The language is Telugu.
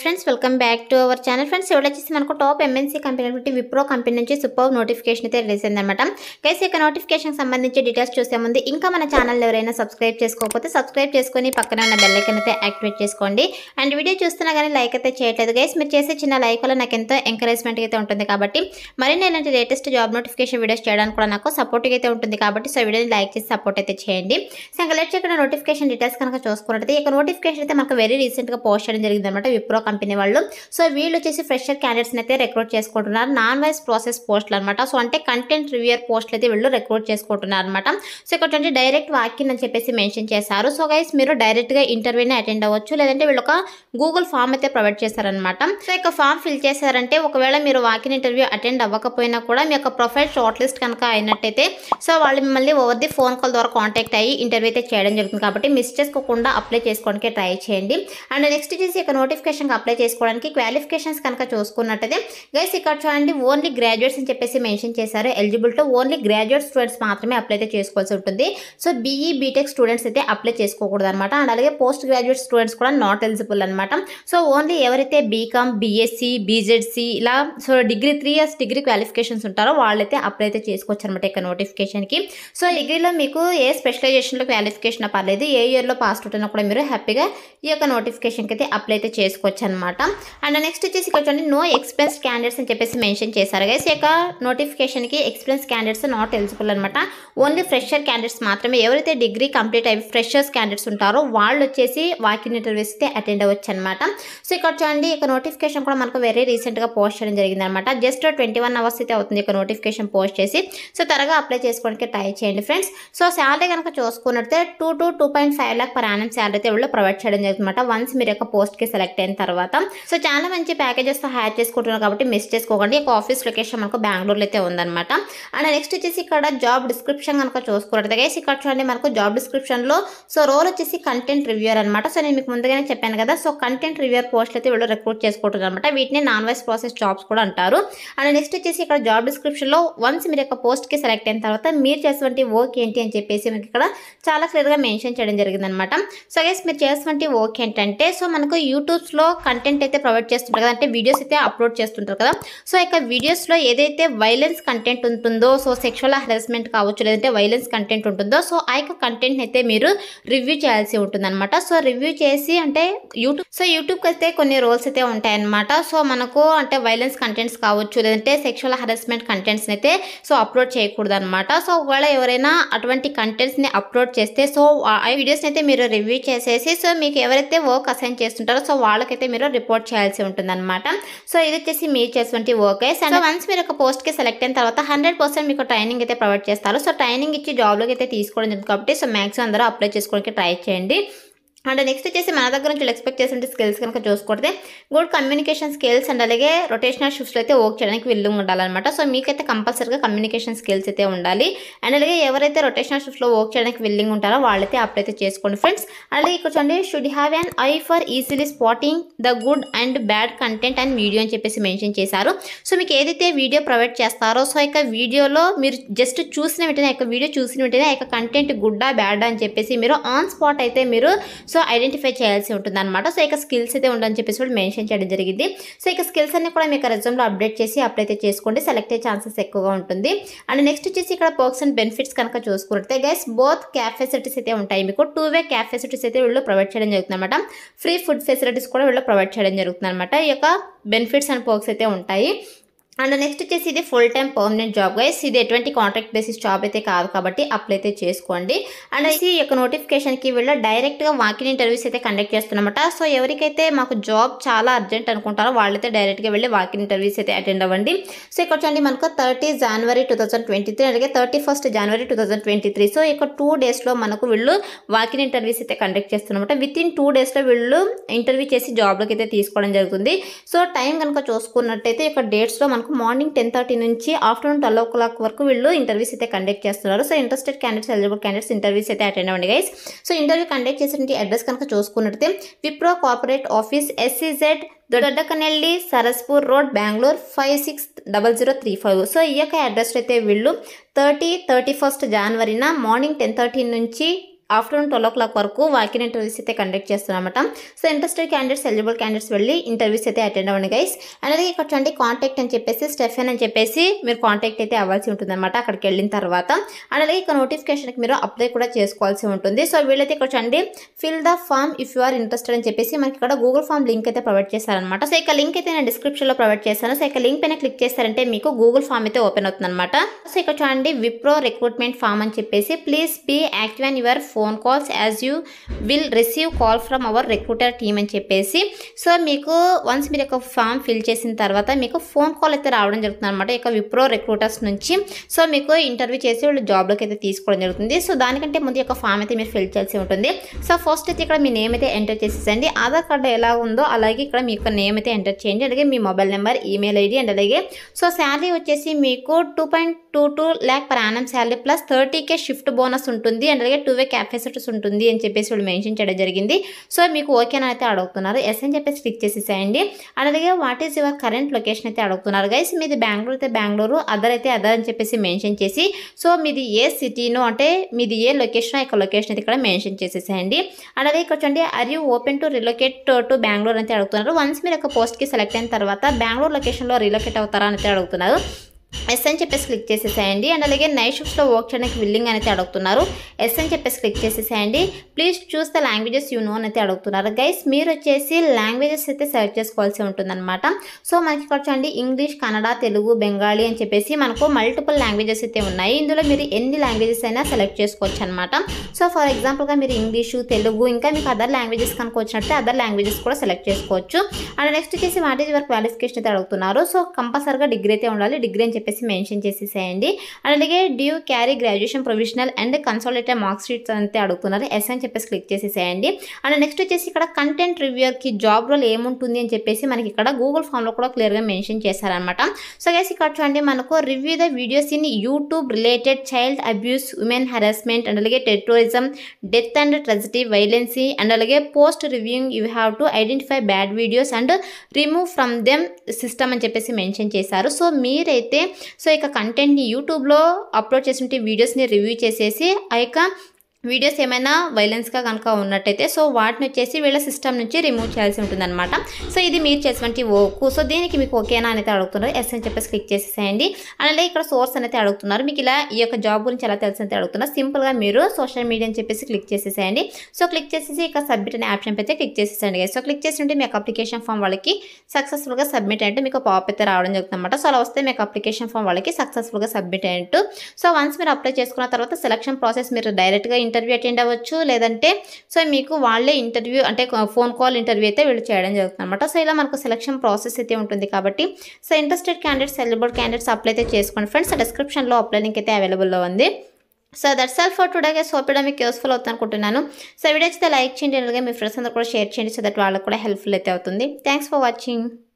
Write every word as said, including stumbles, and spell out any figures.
Friends welcome back to our channel. Friends ఇవాళ వచ్చేసి మనకు టాప్ ఎంఎన్సీ కంపెనీ అయినటువంటి విప్రో కంపెనీ నుంచి సూపర్ నోటిఫికేషన్ అయితే రిలీజ్ అయిందన్నమాట. గైస్ ఇక నోటిఫికేషన్ సంబంధించి డీటెయిల్స్ చూసే ముందు ఇంకా మన ఛానల్ ఎవరైనా సబ్స్క్రైబ్ చేసుకోకపోతే సబ్స్క్రైబ్ చేసుకొని పక్కన ఉన్న బెల్ ఐకాన్ అయితే యాక్టివేట్ చేసుకోండి. అండ్ వీడియో చూస్తున్నా కానీ లైక్ అయితే చేయట్లేదు గైస్. మీరు చేసే చిన్న లైక్ వల్ల నాకు ఎంతో ఎంకరేజ్మెంట్ అయితే ఉంటుంది కాబట్టి మరిన్ని ఇలాంటి లేటెస్ట్ జాబ్ నోటిఫికేషన్ వీడియోస్ చేయడానికి కూడా నాకు సపోర్ట్గా అయితే ఉంటుంది కాబట్టి సో వీడియోని లైక్ చేసి సపోర్ట్ అయితే చేయండి. సో ఇంకా లెట్స్ ఇక్కడ నోటిఫికేషన్ డీటెయిల్స్ కనుక చూసుకున్నట్లయితే ఇక నోటిఫికేషన్ అయితే మనకు వెరీ రీసెంట్గా పోస్ట్ చేయడం జరిగింది అనమాట విప్రో కంపెనీ వాళ్ళు. సో వీళ్ళు వచ్చేసి ఫ్రెషర్ క్యాండిడేట్స్ అయితే రిక్రూట్ చేసుకుంటున్నారు. నాన్ వైస్ ప్రాసెస్ పోస్టులు అనమాట. సో అంటే కంటెంట్ రివ్యూయర్ పోస్టులు అయితే వీళ్ళు రిక్రూట్ చేసుకుంటున్నారు అనమాట. సో ఇక్కడ అంటే డైరెక్ట్ వాకిన్ అని చెప్పేసి మెన్షన్ చేశారు. సో గైస్ మీరు డైరెక్ట్గా ఇంటర్వ్యూని అటెండ్ అవ్వచ్చు, లేదంటే వీళ్ళు ఒక గూగుల్ ఫామ్ అయితే ప్రొవైడ్ చేశారనమాట. సో ఇక ఫామ్ ఫిల్ చేశారంటే ఒకవేళ మీరు వాకిన్ ఇంటర్వ్యూ అటెండ్ అవ్వకపోయినా కూడా మీ యొక్క ప్రొఫైల్ షార్ట్ లిస్ట్ కనుక అయినట్టయితే సో వాళ్ళు మిమ్మల్ని ఓవర్ ది ఫోన్ కాల్ ద్వారా కాంటాక్ట్ అయ్యి ఇంటర్వ్యూ అయితే చేయడం జరుగుతుంది కాబట్టి మిస్ చేసుకోకుండా అప్లై చేసుకోవడానికి ట్రై చేయండి. అండ్ నెక్స్ట్ వచ్చేసి ఇక నోటిఫికేషన్ అప్లై చేసుకోవడానికి క్వాలిఫికేషన్స్ కనుక చూసుకున్నట్టయితే గైస్ ఇక్కడ చూడండి ఓన్లీ గ్రాడ్యుయేట్స్ అని చెప్పేసి మెన్షన్ చేశారు. Eligible to only graduate students మాత్రమే అప్లై అయితే చేసుకోవాల్సి ఉంటుంది. సో బీఈ బీటెక్ స్టూడెంట్స్ అయితే అప్లై చేసుకోకూడదు అనమాట. అండ్ అలాగే పోస్ట్ గ్రాడ్యుయేట్ స్టూడెంట్స్ కూడా నాట్ ఎలిజిబుల్ అనమాట. సో ఓన్లీ ఎవరైతే బీకామ్ బీఎస్సీ బీజెడ్సీ ఇలా so degree three years degree qualifications ఉంటారో వాళ్ళైతే అప్లై అయితే చేసుకోవచ్చు అనమాట ఇక నోటిఫికేషన్కి. సో డిగ్రీలో మీకు ఏ స్పెషలైజేషన్లో క్వాలిఫికేషన్ పర్లేదు, ఏ ఇయర్లో పాస్ అవుట్ అయినా కూడా మీరు హ్యాపీగా ఈ యొక్క నోటిఫికేషన్కి అయితే అప్లై అయితే చేసుకోవచ్చు అనమాట. అండ్ నెక్స్ట్ వచ్చేసి ఇక్కడ చూడండి నో ఎక్స్పీరియన్స్ క్యాండిడేట్స్ అని చెప్పేసి మెన్షన్ చేశారు గైస్. ఈ యొక్క నోటిఫికేషన్కి ఎక్స్పీరియన్స్ క్యాండిడేట్స్ నాట్ ఎలిజిబుల్ అనమాట. ఓన్లీ ఫ్రెషర్ క్యాండిడేట్స్ మాత్రమే. ఎవరైతే డిగ్రీ కంప్లీట్ అయ్యి ఫ్రెషర్స్ క్యాండిడేట్స్ ఉంటారో వాళ్ళు వచ్చేసి వాకిన్ ఇంటర్వ్యూస్ అయితే అటెండ్ అవ్వచ్చు అనమాట. సో ఇక్కడ చూడండి ఇక నోటిఫికేషన్ కూడా మనకు వెరీ రీసెంట్గా పోస్ట్ చేయడం జరిగింది అనమాట. జస్ట్ ట్వంటీ వన్ అవర్స్ అయితే అవుతుంది ఇక నోటిఫికేషన్ పోస్ట్ చేసి. సో త్వరగా అప్లై చేసుకోవడానికి ట్రై చేయండి ఫ్రెండ్స్. సో శాలరీ కనుక చూసుకున్నట్లయితే two to two point five lakh per annum salary అయితే వీళ్ళు ప్రొవైడ్ చేయడం జరుగుతుంది అనమాట వన్స్ మీరు యొక్క పోస్ట్కి సెలెక్ట్ అయిన తర్వాత. సో చాలా మంచి ప్యాకేజెస్తో హ్యాచ్ చేసుకుంటున్నారు కాబట్టి మిస్ చేసుకోకండి. ఒక ఆఫీస్ లొకేషన్ మనకు బెంగళూరులో అయితే ఉందన్నమాట. అండ్ నెక్స్ట్ వచ్చేసి ఇక్కడ జాబ్ డిస్క్రిప్షన్ కనుక చూసుకున్నట్లయితే గైస్ ఇక్కడ చూడండి మనకు జాబ్ డిస్క్రిప్షన్లో సో రోల్ వచ్చేసి కంటెంట్ రివ్యూయర్ అనమాట. సో నేను మీకు ముందుగానే చెప్పాను కదా, సో కంటెంట్ రివ్యూయర్ పోస్ట్ అయితే వీళ్ళు రిక్రూట్ చేసుకుంటున్నారు అనమాట. వీటిని నాన్ వైస్ ప్రాసెస్ జాబ్స్ కూడా అంటారు. అండ్ నెక్స్ట్ వచ్చేసి ఇక్కడ జాబ్ డిస్క్రిప్షన్లో వన్స్ మీరు యొక్క పోస్ట్కి సెలెక్ట్ అయిన తర్వాత మీరు చేసేటువంటి వర్క్ ఏంటి అని చెప్పేసి మీకు ఇక్కడ చాలా క్లియర్గా మెన్షన్ చేయడం జరిగింది అనమాట. సో గైస్ మీరు చేసేటువంటి వర్క్ ఏంటంటే సో మనకు యూట్యూబ్స్లో కంటెంట్ అయితే ప్రొవైడ్ చేస్తుంటారు కదా, అంటే వీడియోస్ అయితే అప్లోడ్ చేస్తుంటారు కదా. సో ఇక వీడియోస్లో ఏదైతే వైలెన్స్ కంటెంట్ ఉంటుందో సో సెక్షువల్ హెరాస్మెంట్ కావచ్చు, లేదంటే వైలెన్స్ కంటెంట్ ఉంటుందో సో ఆ యొక్క కంటెంట్ అయితే మీరు రివ్యూ చేయాల్సి ఉంటుంది అనమాట. సో రివ్యూ చేసి అంటే యూట్యూబ్ సో యూట్యూబ్కి అయితే కొన్ని రోల్స్ అయితే ఉంటాయన్నమాట. సో మనకు అంటే వైలెన్స్ కంటెంట్స్ కావచ్చు, లేదంటే సెక్షువల్ హెరాస్మెంట్ కంటెంట్స్ అయితే సో అప్లోడ్ చేయకూడదు అనమాట. సో ఒకవేళ ఎవరైనా అటువంటి కంటెంట్స్ని అప్లోడ్ చేస్తే సో ఆ వీడియోస్ని అయితే మీరు రివ్యూ చేసేసి సో మీకు ఎవరైతే వర్క్ అసైన్ చేస్తుంటారో సో వాళ్ళకైతే మీరు రిపోర్ట్ చేయాల్సి ఉంటుంది అనమాట. సో ఇది వచ్చేసి మీరు చేసేటువంటి వర్క్ గైస్. అండ్ వన్స్ మీరు ఒక పోస్ట్కి సెలెక్ట్ అయిన తర్వాత హండ్రెడ్ పర్సెంట్ మీకు ట్రైనింగ్ అయితే ప్రొవైడ్ చేస్తారు. సో ట్రైనింగ్ ఇచ్చి జాబ్లోకి అయితే తీసుకోవడం జరుగుతుంది కాబట్టి సో మ్యాక్సిమం అందరూ అప్లై చేసుకోవడానికి ట్రై చేయండి. అండ్ నెక్స్ట్ వచ్చేసి మన దగ్గర నుంచి ఎక్స్పెక్ట్ చేసిన స్కిల్స్ కనుక చూసుకుంటే గుడ్ కమ్యూనికేషన్ స్కిల్స్ అండ్ అలాగే రొటేషనల్ షిఫ్ట్స్ అయితే వర్క్ చేయడానికి విల్లింగ్ ఉండాలన్నమాట. సో మీకైతే కంపల్సరీగా కమ్యూనికేషన్ స్కిల్స్ అయితే ఉండాలి. అండ్ అలాగే ఎవరైతే రొటేషనల్ షిఫ్ట్లో వర్క్ చేయడానికి విల్లింగ్ ఉంటారో వాళ్ళైతే అప్లై అయితే చేసుకోండి ఫ్రెండ్స్. అలాగే ఇక్కడ చూడండి should have an eye for easily spotting the good and bad content and video అని చెప్పేసి మెన్షన్ చేశారు. సో మీకు ఏదైతే వీడియో ప్రొవైడ్ చేస్తారో సో ఇక వీడియోలో మీరు జస్ట్ చూసిన వెంటనే ఇక వీడియో చూసిన వెంటనే ఇక కంటెంట్ గుడ్డా బ్యాడ్ అని చెప్పేసి మీరు ఆన్ స్పాట్ అయితే మీరు సో ఐడెంటిఫై చేయాల్సి ఉంటుంది అనమాట. సో ఇక స్కిల్స్ అయితే ఉండని చెప్పేసి కూడా మెన్షన్ చేయడం జరిగింది. సో ఇక స్కిల్స్ అన్ని కూడా మీకు రెజ్యూమ్లో అప్డేట్ చేసి అప్లై అయితే చేసుకోండి, సెలెక్ట్ అయ్యే ఛాన్సెస్ ఎక్కువగా ఉంటుంది. అండ్ నెక్స్ట్ వచ్చేసి ఇక్కడ పర్క్స్ అండ్ బెనిఫిట్స్ కనుక చూసుకుంటే గైస్ బోత్ క్యాబ్ ఫెసిలిటీస్ అయితే ఉంటాయి. మీకు టూ వే క్యాబ్ ఫెసిలిటీస్ అయితే వీళ్ళు ప్రొవైడ్ చేయడం జరుగుతుంది అనమాట. ఫ్రీ ఫుడ్ ఫెసిలిటీస్ కూడా వీళ్ళు ప్రొవైడ్ చేయడం జరుగుతుంది అనమాట. ఈ యొక్క బెనిఫిట్స్ అండ్ పర్క్స్ అయితే ఉంటాయి. అండ్ నెక్స్ట్ వచ్చేసి ఇది full time permanent job guys. ఇది ఎటువంటి కాంట్రాక్ట్ బేసిస్ జాబ్ అయితే కాదు కాబట్టి అప్లై అయితే చేసుకోండి. అండ్ ఈ యొక్క నోటిఫికేషన్కి వీళ్ళు డైరెక్ట్గా వాకిన్ ఇంటర్వ్యూస్ అయితే కండక్ట్ చేస్తున్నమాట. సో ఎవరికైతే మాకు జాబ్ చాలా అర్జెంట్ అనుకుంటారో వాళ్ళైతే డైరెక్ట్గా వెళ్ళి వాకిన్ ఇంటర్వ్యూస్ అయితే అటెండ్ అవ్వండి. సో ఇక్కడ చూడండి మనకు థర్టీ జనవరి టూ థౌసండ్ ట్వంటీ త్రీ అలాగే థర్టీ ఫస్ట్ జనవరి two thousand twenty three so ఇక టూ డేస్లో మనకు వీళ్ళు వాకిన్ ఇంటర్వ్యూస్ అయితే కండక్ట్ చేస్తున్నమాట. విత్ ఇన్ టూ డేస్లో వీళ్ళు ఇంటర్వ్యూ చేసి జాబ్లోకి అయితే తీసుకోవడం జరుగుతుంది. సో టైం కనుక చూసుకున్నట్టయితే ఇక డేట్స్లో మనకు మార్నింగ్ టెన్ థర్టీ నుంచి ఆఫ్టర్నూన్ ట్వెల్వ్ ఓ క్లాక్ వరకు వీళ్ళు ఇంటర్వ్యూస్ అయితే కండక్ట్ చేస్తున్నారు. So interested candidates eligible candidates interviews అయితే అటెండ్ అవ్వండి గైస్. సో ఇంటర్వ్యూ కండక్ట్ చేసినటువంటి అడ్రస్ కనుక చూసుకున్నట్లయితే Wipro corporate office SEZ Doddakannelli Sarjapur road Bengaluru five six double zero three five so ఈ యొక్క అడ్రస్ అయితే వీళ్ళు థర్టీ థర్టీ ఫస్ట్ జనవరిన మార్నింగ్ టెన్ థర్టీ నుంచి ఆఫ్టర్నూన్ ట్వెల్వ్ ఓ క్లాక్ వరకు వాకిన్ ఇంటర్వ్యూస్ అయితే కండక్ట్ చేస్తున్నామట. So interested candidates eligible candidates వెళ్ళి ఇంటర్వ్యూస్ అయితే అటెండ్ అవ్వండి గైస్. అలాగే ఇక్కడ చూడండి కాంటాక్ట్ అని చెప్పేసి స్టెఫెన్ అని చెప్పేసి మీరు కాంటాక్ట్ అయితే అవ్వాల్సి ఉంటుంది అనమాట అక్కడికి వెళ్ళిన తర్వాత. అలాగే ఇక్కడ నోటిఫికేషన్కి మీరు అప్లై కూడా చేసుకోవాల్సి ఉంటుంది. సో వీళ్ళైతే ఇక్కడ చూడండి fill the form if you are interested అని చెప్పేసి మనకి ఇక్కడ గూగుల్ ఫామ్ లింక్ అయితే ప్రొవైడ్ చేశారనమాట. సో ఇక లింక్ అయితే నేను డిస్క్రిప్షన్లో ప్రొవైడ్ చేశాను. సో ఇక లింక్ పైన క్లిక్ చేస్తారంటే మీకు గూగుల్ ఫామ్ అయితే ఓపెన్ అవుతుంది అనమాట. సో ఇక్కడ చూడండి విప్రో రిక్రూట్మెంట్ ఫామ్ అని చెప్పేసి please be active and your phone calls as you will receive call from our recruiter team అని చెప్పేసి. సో మీకు వన్స్ మీరు ఒక ఫామ్ ఫిల్ చేసిన తర్వాత మీకు ఫోన్ కాల్ అయితే రావడం జరుగుతుంది అనమాట ఇక విప్రో రిక్రూటర్స్ నుంచి. సో మీకు ఇంటర్వ్యూ చేసి వాళ్ళు జాబ్లోకి అయితే తీసుకోవడం జరుగుతుంది. సో దానికంటే ముందు ఒక ఫామ్ అయితే మీరు ఫిల్ చేయాల్సి ఉంటుంది. సో ఫస్ట్ అయితే ఇక్కడ మీ నేమ్ అయితే ఎంటర్ చేసేసండి. ఆధార్ కార్డు ఎలా ఉందో అలాగే ఇక్కడ మీ యొక్క నేమ్ అయితే ఎంటర్ చేయండి. అలాగే మీ mobile number, email ID and అలాగే సో శాలరీ వచ్చేసి మీకు two point two two lakh per annum salary plus thirty K shift bonus ఉంటుంది అండ్ అలాగే టూ వే క్యాబ్ ఫెసిలిటీస్ ఉంటుంది అని చెప్పేసి వాళ్ళు మెన్షన్ చేయడం జరిగింది. సో మీకు ఓకేనా అయితే అడుగుతున్నారు. ఎస్ అని చెప్పేసి క్లిక్ చేసేసేయండి. అండ్ అలాగే what is your current location అయితే అడుగుతున్నారు గైస్. మీది బెంగళూరు అయితే బెంగళూరు, అదర్ అయితే అదర్ అని చెప్పేసి మెన్షన్ చేసి సో మీది ఏ సిటీనో అంటే మీది ఏ లొకేషన్ యొక్క లొకేషన్ అయితే ఇక్కడ మెన్షన్ చేసేసేయండి. అండ్ అలాగే ఇక్కడ చూడండి are you open to relocate to Bengaluru అయితే అడుగుతున్నారు. వన్స్ మీరు ఒక పోస్ట్కి సెలెక్ట్ అయిన తర్వాత బెంగళూరు లొకేషన్లో రిలొకేట్ అవుతారా అని అయితే అడుగుతున్నారు. ఎస్ అని చెప్పేసి క్లిక్ చేసేసేయండి. అండ్ అలాగే నైట్ షిఫ్ట్స్లో వర్క్ చేయడానికి విల్లింగ్ అనేది అడుగుతున్నారు. ఎస్ అని చెప్పేసి క్లిక్ చేసేసేయండి. Please choose the languages you know అని అయితే అడుగుతున్నారు గైస్. మీరు వచ్చేసి లాంగ్వేజెస్ అయితే సెలెక్ట్ చేసుకోవాల్సి ఉంటుంది అనమాట. సో మనకి ఇక్కడ చూడండి ఇంగ్లీష్, కన్నడ, తెలుగు, బెంగాలీ అని చెప్పేసి మనకు మల్టిపుల్ లాంగ్వేజెస్ అయితే ఉన్నాయి. ఇందులో మీరు ఎన్ని లాంగ్వేజెస్ అయినా సెలెక్ట్ చేసుకోవచ్చు అనమాట. సో ఫర్ ఎగ్జాంపుల్గా మీరు ఇంగ్లీషు, తెలుగు ఇంకా మీకు అదర్ లాంగ్వేజెస్ కనుక వచ్చినట్టే అదర్ లాంగ్వేజెస్ కూడా సెలెక్ట్ చేసుకోవచ్చు. అండ్ నెక్స్ట్ వచ్చేసి వాట్ ఈజ్ యువర్ క్వాలిఫికేషన్ అయితే అడుగుతున్నారు. సో కంపల్సరీగా డిగ్రీ అయితే ఉండాలి. డిగ్రీ అని చెప్పేసి మెన్షన్ చేసేసేయండి. అండ్ అలాగే do carry graduation provisional and consolidated mark sheets అయితే అడుగుతున్నారు. ఎస్ అని చెప్పేసి క్లిక్ చేసేసేయండి. అండ్ నెక్స్ట్ వచ్చేసి ఇక్కడ కంటెంట్ రివ్యూయర్కి జాబ్ రోల్ ఏముంటుంది అని చెప్పేసి మనకి ఇక్కడ గూగుల్ ఫామ్లో కూడా క్లియర్గా మెన్షన్ చేశారనమాట. సో గైస్ ఇక్కడ చూడండి మనకు review the videos in YouTube related child abuse, women harassment and అలాగే terrorism, death and tragedy, violence and అలాగే post reviewing you have to identify bad videos and remove from them system అని చెప్పేసి మెన్షన్ చేశారు. సో మీరైతే సో ఇక కంటెంట్ని యూట్యూబ్లో అప్లోడ్ చేసిన వీడియోస్ని రివ్యూ చేసేసి ఆ యొక్క వీడియోస్ ఏమైనా వైలెన్స్గా కనుక ఉన్నట్టయితే సో వాటిని వచ్చేసి వీళ్ళ సిస్టమ్ నుంచి రిమూవ్ చేయాల్సి ఉంటుంది అనమాట. సో ఇది మీరు చేసినటువంటి వర్క్. సో దీనికి మీకు ఓకేనా అనేది అడుగుతున్నారు. ఎస్ అని చెప్పేసి క్లిక్ చేసేసేయండి. అలాగే ఇక్కడ సోర్స్ అనేది అడుగుతున్నారు. మీకు ఇలా ఈ యొక్క జాబ్ గురించి ఎలా తెలుసు అయితే అడుగుతున్నారు. సింపుల్గా మీరు సోషల్ మీడియా అని చెప్పేసి క్లిక్ చేసేసేయండి. సో క్లిక్ చేసేసి ఇక సబ్మిట్ అనే ఆప్షన్ అయితే క్లిక్ చేసేసేయండి. సో క్లిక్ చేసి మీకు అప్లికేషన్ ఫామ్ వాళ్ళకి సక్సెస్ఫుల్గా సబ్మిట్ అంటే మీకు పాప్ అయితే రావడం జరుగుతుంది అనమాట. సో అలా వస్తే మీకు అప్లికేషన్ ఫామ్ వాళ్ళకి సక్సెస్ఫుల్గా సబ్మిట్ అయ్యింటూ. సో వన్స్ మీరు అప్లై చేసుకున్న తర్వాత సెలక్షన్ ప్రాసెస్ మీరు డైరెక్ట్గా ఇంటర్వ్యూ అటెండ్ అవ్వచ్చు, లేదంటే సో మీకు వాళ్ళే ఇంటర్వ్యూ అంటే ఫోన్ కాల్ ఇంటర్వ్యూ అయితే వీళ్ళు చేయడం జరుగుతుంది అనమాట. సో ఇలా మనకు సెలక్షన్ ప్రాసెస్ అయితే ఉంటుంది కాబట్టి so interested candidates, eligible candidates apply అయితే చేసుకోండి ఫ్రెండ్స్. డిస్క్రిప్షన్లో అప్లై లింక్ అయితే అవైలబుల్లో ఉంది. So that's all for today guys. Hope మీకు యూస్ఫుల్ అవుతుంది అనుకుంటున్నాను. సో వీడియో అయితే లైక్ చేయండి, అలాగే మీ ఫ్రెండ్స్ అందరూ కూడా షేర్ చేయండి సో దట్ వాళ్ళకి కూడా హెల్ప్ఫుల్ అయితే అవుతుంది. Thanks for watching.